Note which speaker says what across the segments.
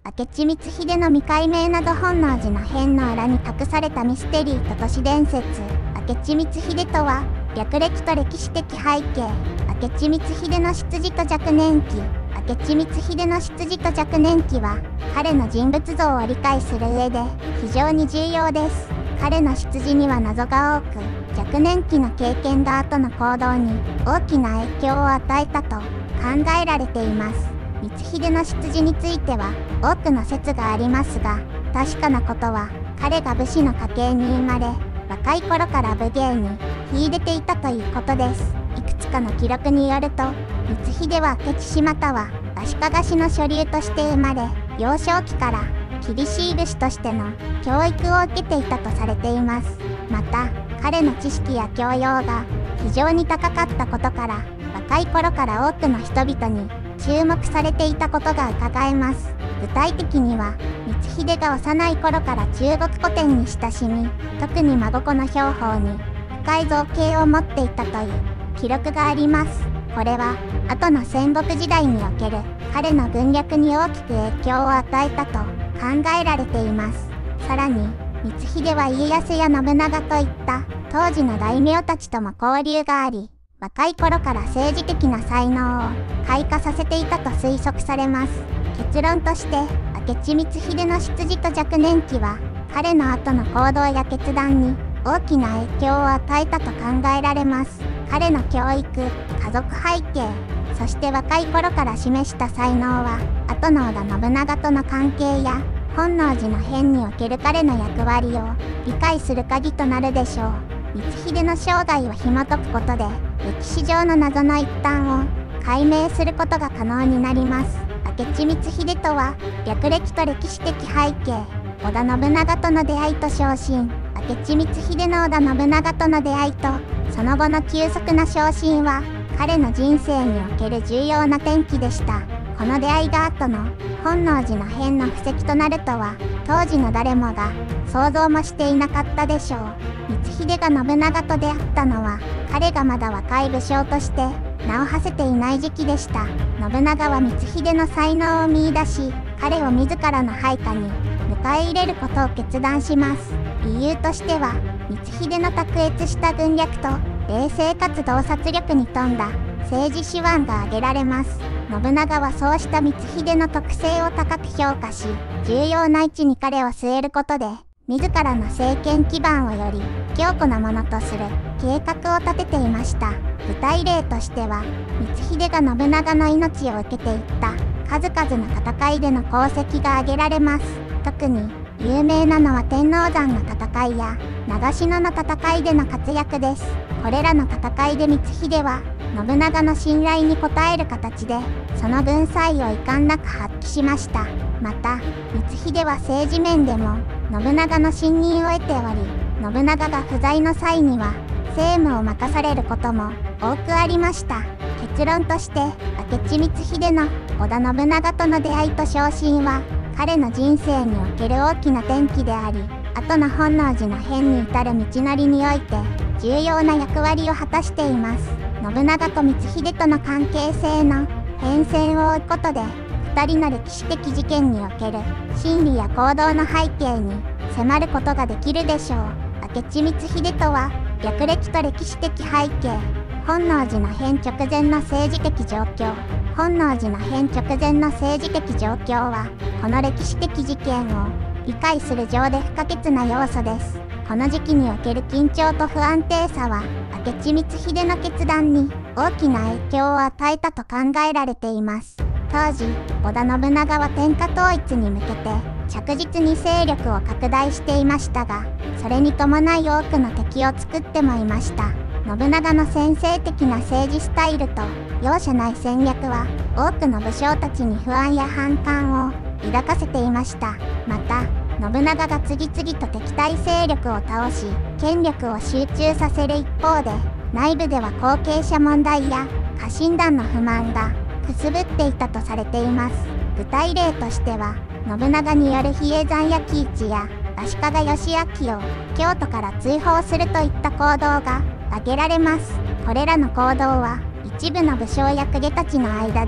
Speaker 1: 明智光秀の未解明など本能寺の変の裏に隠されたミステリーと都市伝説。明智光秀とは、略歴と歴史的背景。明智光秀の出自と若年期。明智光秀の出自と若年期は、彼の人物像を理解する上で非常に重要です。彼の出自には謎が多く、若年期の経験が後の行動に大きな影響を与えたと考えられています。光秀の出自については多くの説がありますが、確かなことは彼が武士の家系に生まれ、若い頃から武芸に秀でていたということです。いくつかの記録によると、光秀は明智または足利氏の所流として生まれ、幼少期から厳しい武士としての教育を受けていたとされています。また、彼の知識や教養が非常に高かったことから、若い頃から多くの人々に注目されていたことが伺えます。具体的には、光秀が幼い頃から中国古典に親しみ、特に真心の兵法に深い造詣を持っていたという記録があります。これは、後の戦国時代における彼の軍略に大きく影響を与えたと考えられています。さらに、光秀は家康や信長といった当時の大名たちとも交流があり、若い頃から政治的な才能を開花させていたと推測されます。結論として、明智光秀の出自と若年期は、彼の後の行動や決断に大きな影響を与えたと考えられます。彼の教育、家族背景、そして若い頃から示した才能は、後の織田信長との関係や、本能寺の変における彼の役割を理解する鍵となるでしょう。光秀の生涯を紐解くことで、歴史上の謎の一端を解明することが可能になります。明智光秀とは、略歴と歴史的背景、織田信長との出会いと昇進。明智光秀の織田信長との出会いと、その後の急速な昇進は、彼の人生における重要な転機でした。この出会いが後の本能寺の変の布石となるとは、当時の誰もが想像もしていなかったでしょう。光秀が信長と出会ったのは、彼がまだ若い武将として名を馳せていない時期でした。信長は光秀の才能を見出し、彼を自らの配下に迎え入れることを決断します。理由としては、光秀の卓越した軍略と冷静かつ洞察力に富んだ政治手腕が挙げられます。信長はそうした光秀の特性を高く評価し、重要な位置に彼を据えることで、自らの政権基盤をより強固なものとする計画を立てていました。具体例としては、光秀が信長の命を受けていった数々の戦いでの功績が挙げられます。特に有名なのは天王山の戦いや長篠の戦いでの活躍です。これらの戦いで光秀は信長の信頼に応える形で、その文才を遺憾なく発揮しました。また、光秀は政治面でも信長の信任を得ており、信長が不在の際には政務を任されることも多くありました。結論として、明智光秀の織田信長との出会いと昇進は、彼の人生における大きな転機であり、後の本能寺の変に至る道のりにおいて重要な役割を果たしています。信長と光秀との関係性の変遷を追うことで、2人の歴史的事件における心理や行動の背景に迫ることができるでしょう。明智光秀とは、略歴と歴史的背景、本能寺の変直前の政治的状況。本能寺の変直前の政治的状況は、この歴史的事件を理解する上で不可欠な要素です。この時期における緊張と不安定さは、明智光秀の決断に大きな影響を与えたと考えられています。当時、織田信長は天下統一に向けて着実に勢力を拡大していましたが、それに伴い多くの敵を作ってもいました。信長の専制的な政治スタイルと容赦ない戦略は、多くの武将たちに不安や反感を抱かせていました。また、信長が次々と敵対勢力を倒し、権力を集中させる一方で、内部では後継者問題や家臣団の不満がくすぶっていたとされています。具体例としては、信長による比叡山焼き市や足利義昭を京都から追放するといった行動が挙げられます。これらの行動は、一部の武将や公家たちの間で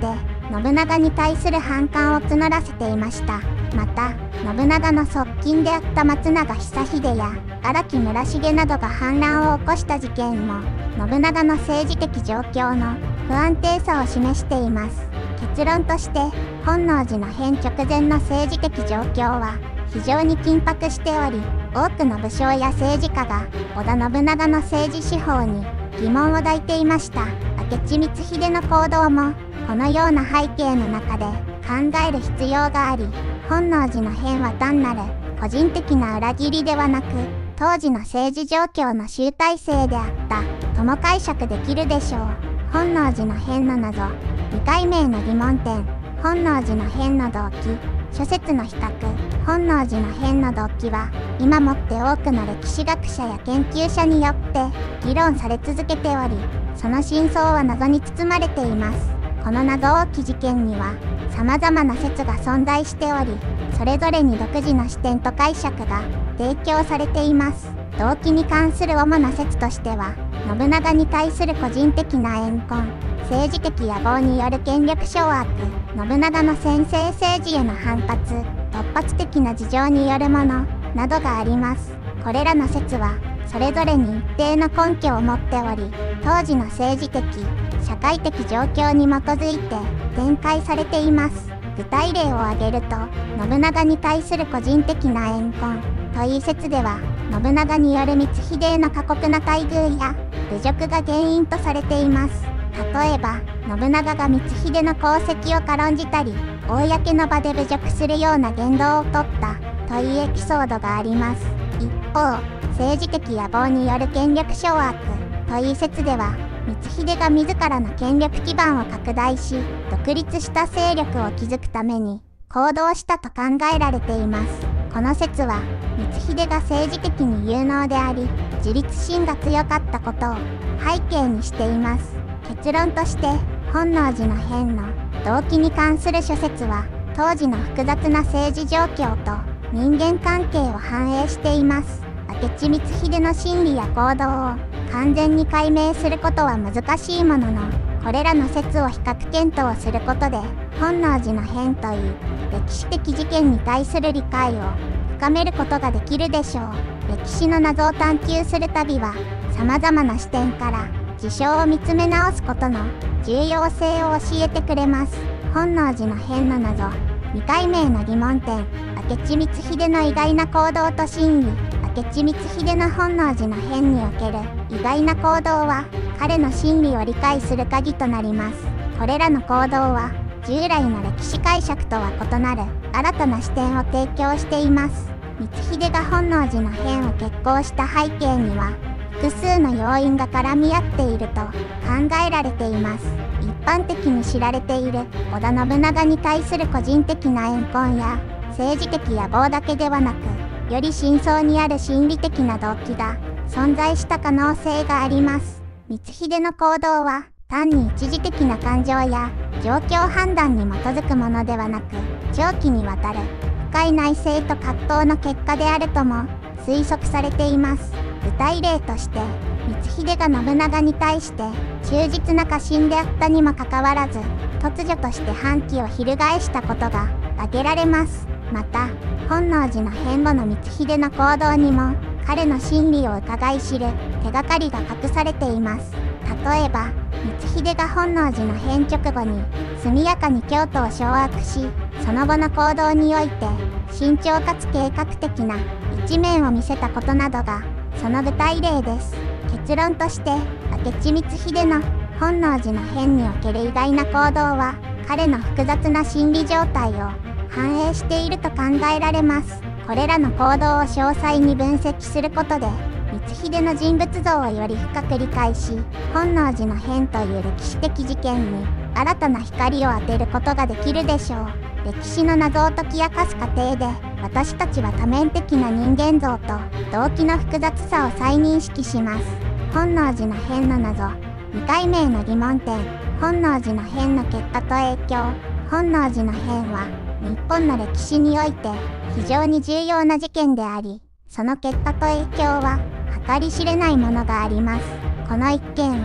Speaker 1: 信長に対する反感を募らせていました。また、信長の側近であった松永久秀や荒木村重などが反乱を起こした事件も、信長の政治的状況の不安定さを示しています。結論として、本能寺の変直前の政治的状況は非常に緊迫しており、多くの武将や政治家が織田信長の政治手法に疑問を抱いていました。明智光秀の行動もこのような背景の中で考える必要があり、本能寺の変は単なる個人的な裏切りではなく、当時の政治状況の集大成であったとも解釈できるでしょう。本能寺の変の謎、未解明の疑問点、本能寺の変の動機、諸説の比較。本能寺の変の動機は今もって多くの歴史学者や研究者によって議論され続けており、その真相は謎に包まれています。この謎多き事件には様々な説が存在しており、それぞれに独自の視点と解釈が提供されています。動機に関する主な説としては、信長に対する個人的な怨恨、政治的野望による権力掌握、信長の専制政治への反発、突発的な事情によるものなどがあります。これらの説はそれぞれに一定の根拠を持っており、当時の政治的、社会的状況に基づいて展開されています。具体例を挙げると、信長に対する個人的な怨恨という説では、信長による光秀への過酷な待遇や侮辱が原因とされています。例えば、信長が光秀の功績を軽んじたり、公の場で侮辱するような言動をとったというエピソードがあります。一方、政治的野望による権力掌握という説では、光秀が自らの権力基盤を拡大し、独立した勢力を築くために行動したと考えられています。この説は、光秀が政治的に有能であり、自立心が強かったことを背景にしています。結論として、本能寺の変の動機に関する諸説は、当時の複雑な政治状況と人間関係を反映しています。明智光秀の心理や行動を完全に解明することは難しいものの、これらの説を比較検討することで、本能寺の変という歴史的事件に対する理解を深めることができるでしょう。歴史の謎を探求する旅は、様々な視点から事象を見つめ直すことの重要性を教えてくれます。本能寺の変の謎、未解明の疑問点、明智光秀の意外な行動と心理。明智光秀の本能寺の変における意外な行動は、彼の心理を理解する鍵となります。これらの行動は、従来の歴史解釈とは異なる新たな視点を提供しています。光秀が本能寺の変を決行した背景には、複数の要因が絡み合っていると考えられています。一般的に知られている織田信長に対する個人的な怨恨や政治的野望だけではなく、より深層にある心理的な動機が存在した可能性があります。光秀の行動は単に一時的な感情や状況判断に基づくものではなく、長期にわたる深い内省と葛藤の結果であるとも推測されています。具体例として、光秀が信長に対して忠実な家臣であったにもかかわらず、突如として反旗を翻したことが挙げられます。また、本能寺の変後の光秀の行動にも彼の心理を伺い知る手がかりが隠されています。例えば、光秀が本能寺の変直後に速やかに京都を掌握し、その後の行動において慎重かつ計画的な一面を見せたことなどがその具体例です。結論として、明智光秀の本能寺の変における意外な行動は、彼の複雑な心理状態を反映していると考えられます。これらの行動を詳細に分析することで、光秀の人物像をより深く理解し、本能寺の変という歴史的事件に新たな光を当てることができるでしょう。歴史の謎を解き明かす過程で、私たちは多面的な人間像と動機の複雑さを再認識します。本能寺の変の謎、未解明の疑問点、本能寺の変の結果と影響。本能寺の変は、日本の歴史において非常に重要な事件であり、その結果と影響は計り知れないものがあります。この一件は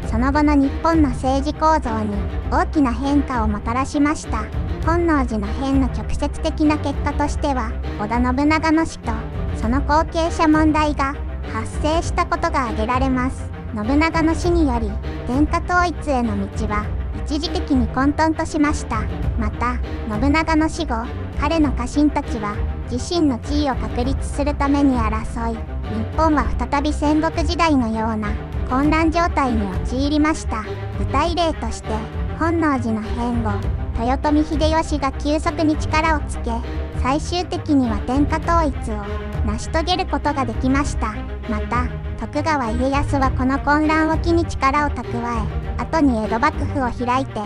Speaker 1: その後の日本の政治構造に大きな変化をもたらしました。本能寺の変の直接的な結果としては、織田信長の死とその後継者問題が発生したことが挙げられます。信長の死により天下統一への道は一時的に混沌としました。また信長の死後、彼の家臣たちは自身の地位を確立するために争い、日本は再び戦国時代のような混乱状態に陥りました。具体例として、本能寺の変後、豊臣秀吉が急速に力をつけ、最終的には天下統一を成し遂げることができました。また徳川家康はこの混乱を機に力を蓄え、後に江戸幕府を開いて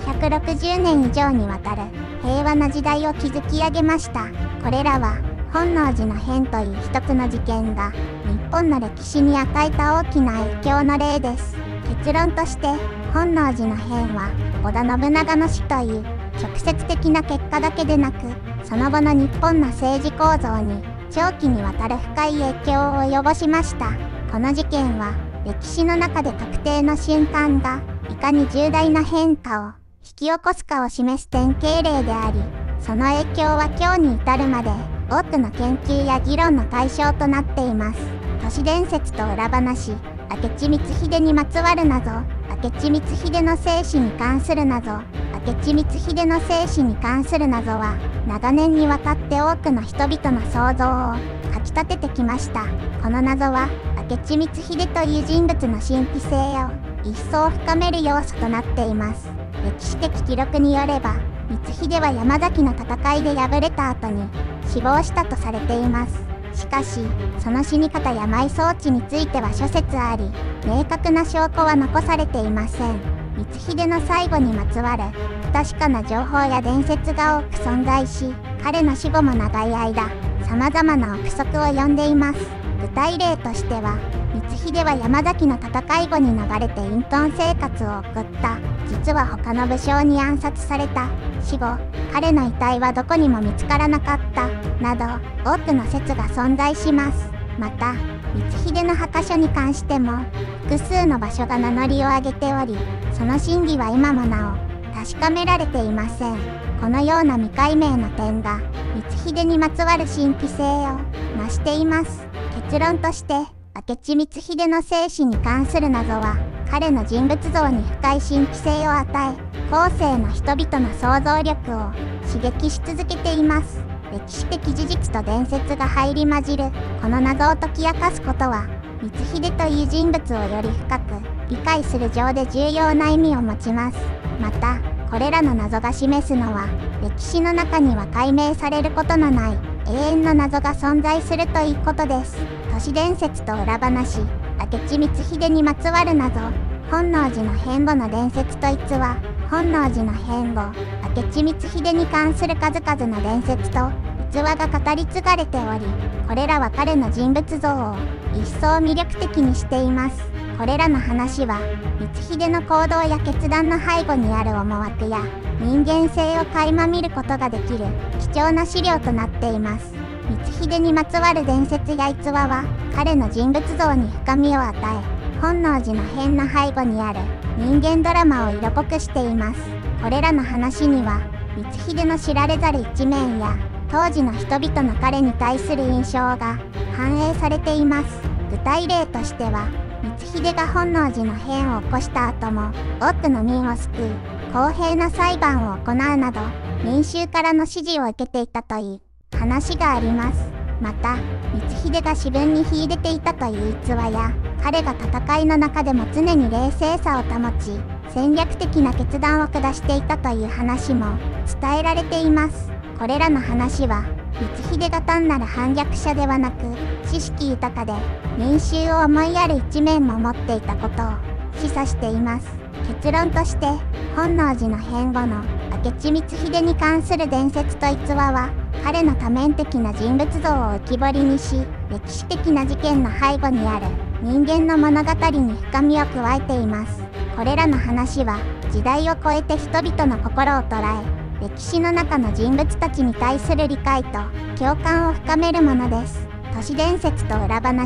Speaker 1: 260年以上にわたる平和な時代を築き上げました。これらは本能寺の変という一つの事件が日本の歴史に与えた大きな影響の例です。結論として、本能寺の変は織田信長の死という直接的な結果だけでなく、その後の日本の政治構造に長期にわたる深い影響を及ぼしました。この事件は歴史の中で特定の瞬間がいかに重大な変化を引き起こすかを示す典型例であり、その影響は今日に至るまで多くの研究や議論の対象となっています。都市伝説と裏話、明智光秀にまつわる謎、明智光秀の生死に関する謎。明智光秀の生死に関する謎は長年にわたって多くの人々の想像をかきたててきました。この謎は明智光秀という人物の神秘性を一層深める要素となっています。歴史的記録によれば、光秀は山崎の戦いで敗れた後に死亡したとされています。しかし、その死に方や埋葬地については諸説あり、明確な証拠は残されていません。光秀の最後にまつわる不確かな情報や伝説が多く存在し、彼の死後も長い間、様々な憶測を呼んでいます。具体例としては、光秀は山崎の戦い後に逃れて隠遁生活を送った。実は他の武将に暗殺された。死後、彼の遺体はどこにも見つからなかった。など、多くの説が存在します。また、光秀の墓所に関しても、複数の場所が名乗りを上げており、その真偽は今もなお確かめられていません。このような未解明の点が、光秀にまつわる神秘性を増しています。結論として、明智光秀の生死に関する謎は、彼の人物像に深い神秘性を与え、後世の人々の想像力を刺激し続けています。歴史的事実と伝説が入り混じるこの謎を解き明かすことは、光秀という人物をより深く理解する上で重要な意味を持ちます。また、これらの謎が示すのは、歴史の中には解明されることのない永遠の謎が存在するということです。都市伝説と裏話、明智光秀にまつわる謎、本能寺の変後の伝説と逸話。本能寺の変後、明智光秀に関する数々の伝説と逸話が語り継がれており、これらは彼の人物像を一層魅力的にしています。これらの話は、光秀の行動や決断の背後にある思惑や人間性を垣間見ることができる貴重な資料となっています。光秀にまつわる伝説や逸話は、彼の人物像に深みを与え、本能寺の変の背後にある人間ドラマを色濃くしています。これらの話には、光秀の知られざる一面や、当時の人々の彼に対する印象が反映されています。具体例としては、光秀が本能寺の変を起こした後も、多くの民を救う公平な裁判を行うなど、民衆からの支持を受けていたという話があります。また、光秀が士分に秀でていたという逸話や、彼が戦いの中でも常に冷静さを保ち、戦略的な決断を下していたという話も伝えられています。これらの話は、光秀が単なる反逆者ではなく、知識豊かで民衆を思いやる一面も持っていたことを示唆しています。結論として、本能寺の変後の明智光秀に関する伝説と逸話は、彼の多面的な人物像を浮き彫りにし、歴史的な事件の背後にある人間の物語に深みを加えています。これらの話は、時代を超えて人々の心を捉え、歴史の中の人物たちに対する理解と共感を深めるものです。都市伝説と裏話、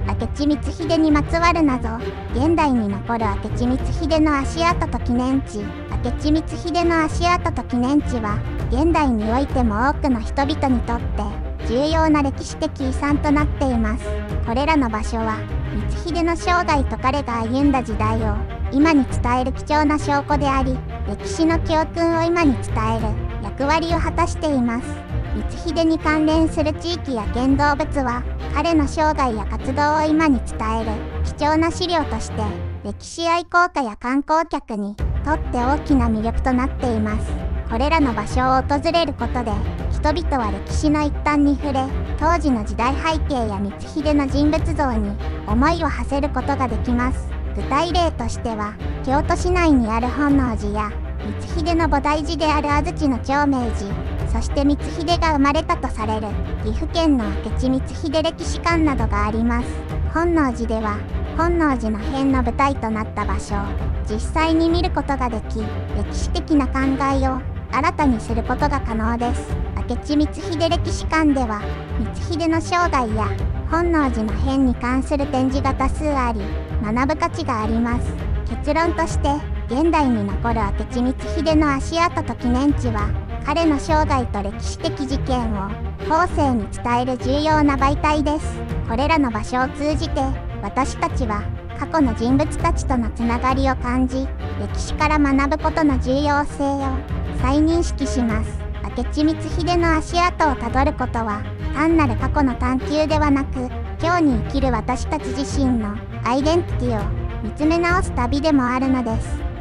Speaker 1: 明智光秀にまつわる謎。現代に残る明智光秀の足跡と記念地。明智光秀の足跡と記念地は、現代においても多くの人々にとって重要な歴史的遺産となっています。これらの場所は、光秀の生涯と彼が歩んだ時代を今に伝える貴重な証拠であり、歴史の教訓を今に伝える役割を果たしています。光秀に関連する地域や建造物は、彼の生涯や活動を今に伝える貴重な資料として、歴史愛好家や観光客にとって大きな魅力となっています。これらの場所を訪れることで、人々は歴史の一端に触れ、当時の時代背景や光秀の人物像に思いを馳せることができます。具体例としては、京都市内にある本能寺や、光秀の菩提寺である安土の長明寺、そして光秀が生まれたとされる岐阜県の明智光秀歴史館などがあります。本能寺では、本能寺の変の舞台となった場所を実際に見ることができ、歴史的な考えを新たにすることが可能です。明智光秀歴史館では、光秀の生涯や本能寺の変に関する展示が多数あり、学ぶ価値があります。結論として、現代に残る明智光秀の足跡と記念地は、彼の生涯と歴史的事件を後世に伝える重要な媒体です。これらの場所を通じて、私たちは過去の人物たちとのつながりを感じ、歴史から学ぶことの重要性を再認識します。明智光秀の足跡をたどることは、単なる過去の探求ではなく、今日に生きる私たち自身のアイデンティティを見つめ直す旅でもあるのです。